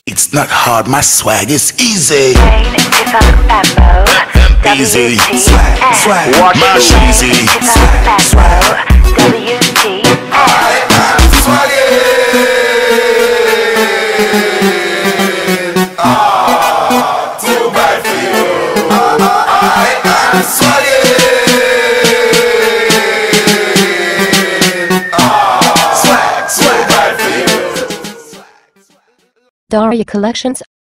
It's not hard, my swag is easy. Easy. Swag. Watch my easy. Swag. I am swaggin'. Too bad for you. I am swaggin'. Swag. Too bad for you. Daria Collections